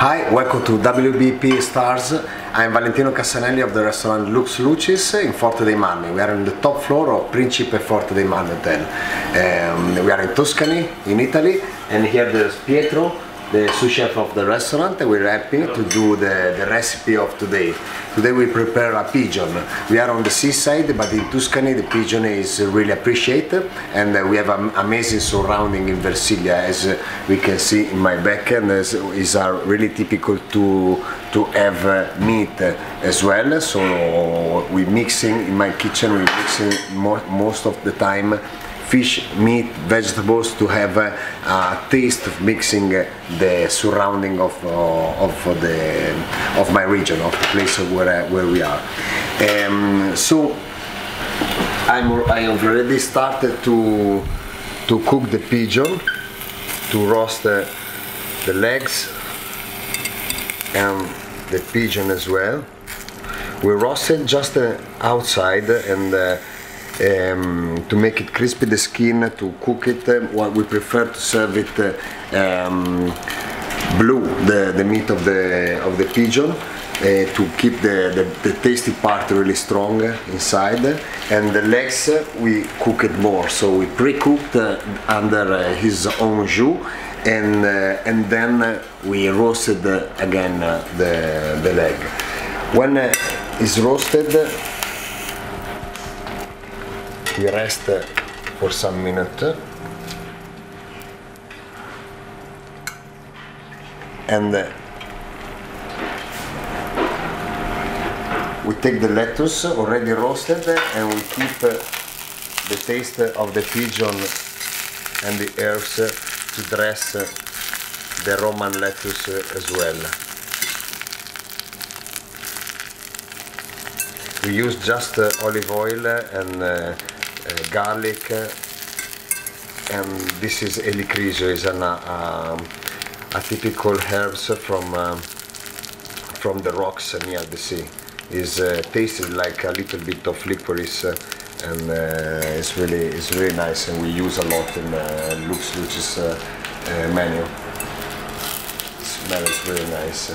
Hi, welcome to WBP Stars. I'm Valentino Cassanelli of the restaurant Lux Lucis in Forte dei Marmi. We are on the top floor of Principe Forte dei Marmi Hotel. We are in Tuscany, in Italy, and here there's Pietro, the sous chef of the restaurant. We're happy to do the recipe of today. Today we prepare a pigeon. We are on the seaside, but in Tuscany the pigeon is really appreciated, and we have an amazing surrounding in Versilia, as we can see in my back, and is really typical to have meat as well. So we mixing in my kitchen. We mixing most of the time fish, meat, vegetables, to have a taste of mixing the surrounding of my region, of the place where we are. So I have already started to cook the pigeon, to roast the legs and the pigeon as well. We roasted just outside, and to make it crispy, the skin, to cook it. We prefer to serve it blue, the meat of the pigeon, to keep the tasty part really strong inside. And the legs we cook it more, so we pre-cooked under his own jus, and then we roasted again the leg. When it's roasted, we rest for some minutes, and we take the lettuce already roasted, and we keep the taste of the pigeon and the herbs to dress the Roman lettuce as well. We use just olive oil and garlic, and this is helichrysum, is a typical herbs from the rocks near the sea. Is tasted like a little bit of licorice, and it's really nice, and we use a lot in Lux Lucis menu. It smells really nice.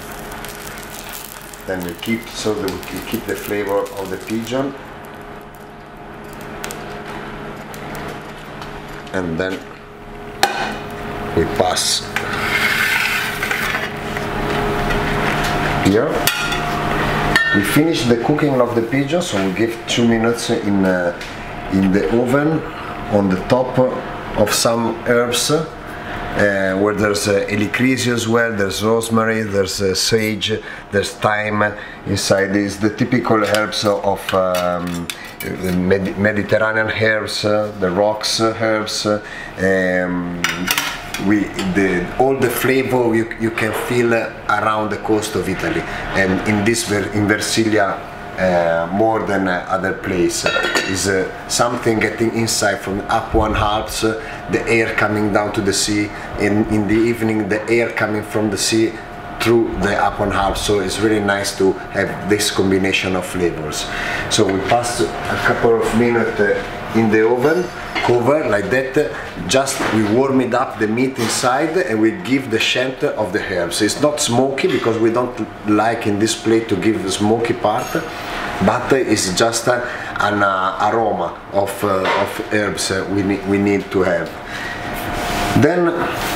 Then we keep, so that we can keep the flavor of the pigeon, and then we pass here. We finish the cooking of the pigeon, so we give 2 minutes in the oven on the top of some herbs, where there's helichrysum as well, there's rosemary, there's sage, there's thyme. Inside is the typical herbs of Mediterranean herbs, the rocks herbs. All the flavor you can feel around the coast of Italy, and in Versilia more than other place. Is something getting inside from up one Alps, the air coming down to the sea, and in the evening the air coming from the sea through the Upper Alps. So it's really nice to have this combination of flavors. So we pass a couple of minutes in the oven, cover like that. Just we warm it up, the meat inside, and we give the scent of the herbs. It's not smoky, because we don't like in this plate to give the smoky part, but it's just an aroma of herbs we need to have. Then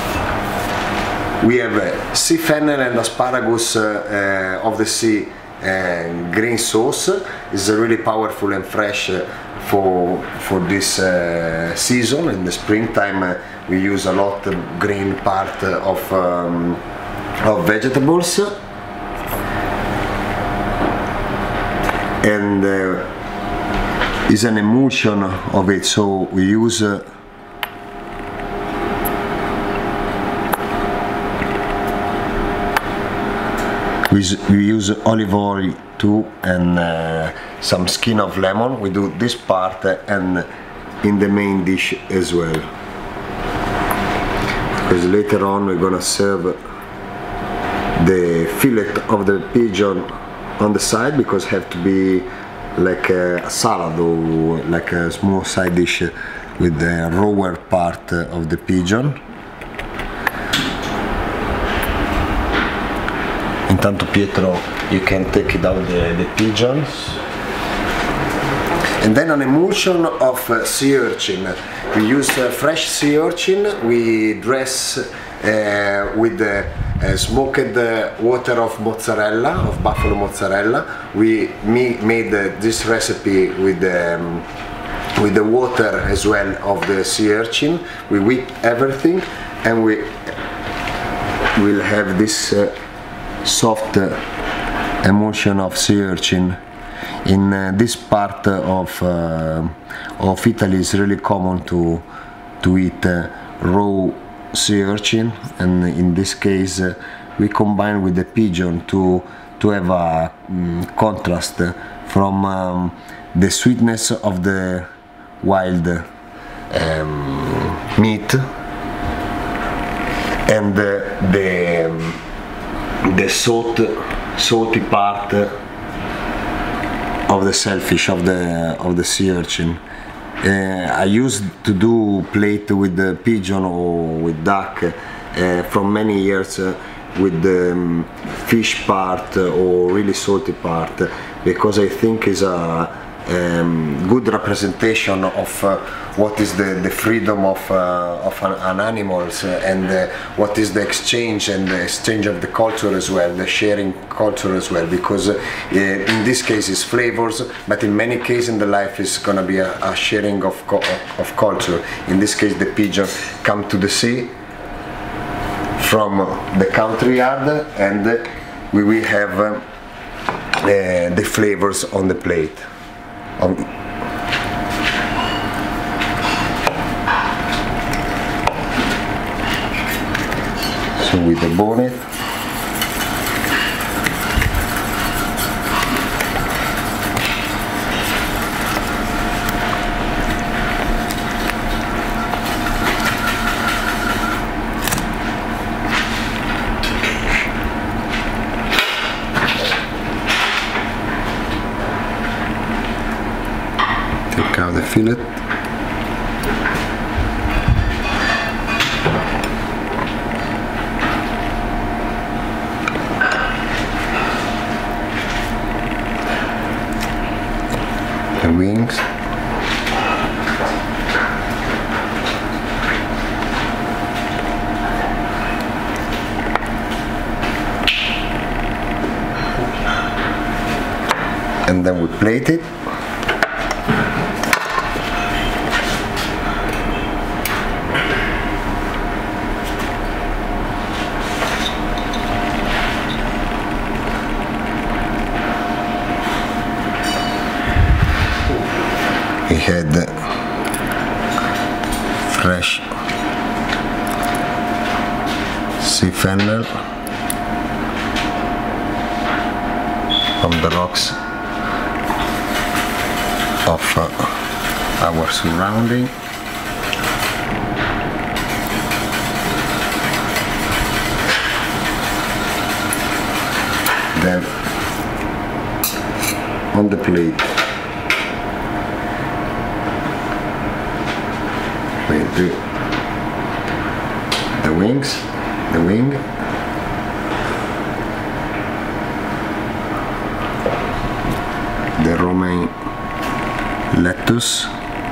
we have sea fennel and asparagus of the sea green sauce. Is really powerful and fresh for this season. In the springtime we use a lot of green part of vegetables, and is an emulsion of it, so we use we use olive oil too, and some skin of lemon. We do this part and in the main dish as well, because later on we're gonna serve the fillet of the pigeon on the side, because have to be like a salad or like a small side dish with the rawer part of the pigeon. Intanto Pietro, you can take it out the pigeons. And then an emulsion of sea urchin. We use fresh sea urchin. We dress with the smoked water of mozzarella, of buffalo mozzarella. We made this recipe with the water as well of the sea urchin. We whip everything, and we will have this soft emulsion of sea urchin. In this part of Italy, it's really common to eat raw sea urchin, and in this case we combine with the pigeon to have a contrast from the sweetness of the wild meat and the salty part of the shellfish, of the sea urchin. I used to do plate with the pigeon or with duck from many years with the fish part or really salty part, because I think is a good representation of what is the freedom of an animals, and what is the exchange and the exchange of the culture as well, the sharing culture as well, because in this case it's flavors, but in many cases in the life is gonna be a sharing of culture. In this case the pigeon come to the sea from the country yard, and we will have the flavors on the plate. So with the bonnet, take out the fillet. The wings. And then we plate it. We had fresh sea fennel from the rocks of our surrounding. Then on the plate we do the wing, the romaine lettuce,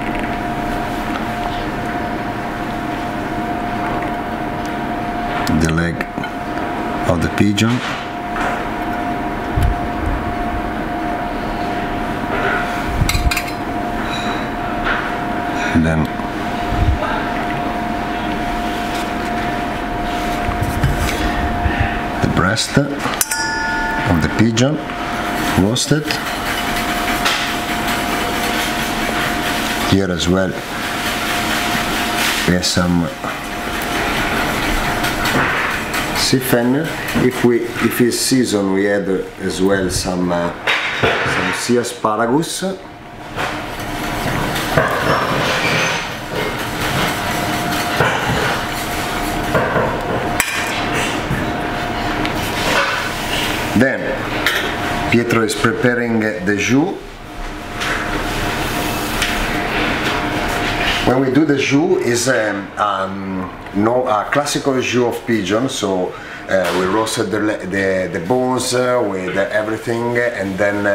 the leg of the pigeon, and then the breast of the pigeon roasted. Here as well we have some sea fennel. If it's season, we add as well some sea asparagus. Then Pietro is preparing the jus. When we do the jus, is a classical jus of pigeon, so we roasted the bones with everything, and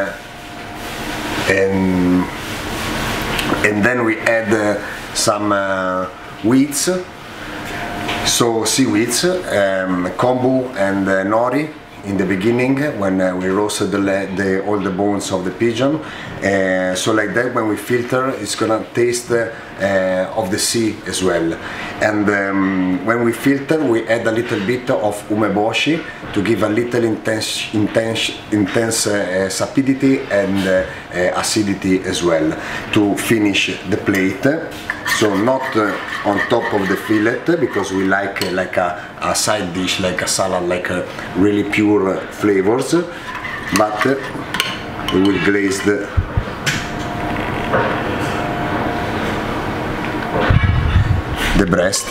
then we add some weeds, so seaweeds, kombu and nori in the beginning when we roasted all the bones of the pigeon. So like that, when we filter, it's gonna taste of the sea as well. And when we filter, we add a little bit of umeboshi to give a little intense sapidity and acidity as well to finish the plate. So not on top of the fillet, because we like a side dish, like a salad, like a really pure flavors, but we will glaze the breast,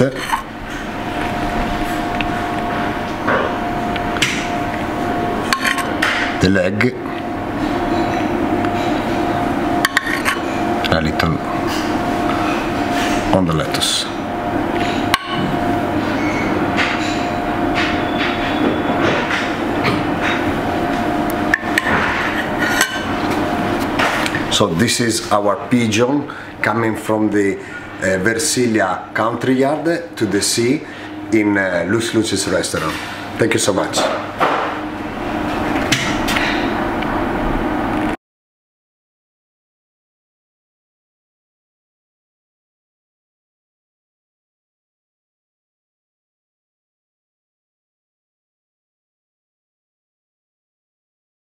the leg, a little on the lettuce. So this is our pigeon coming from the Versilia country yard to the sea in Luce Luce's restaurant. Thank you so much.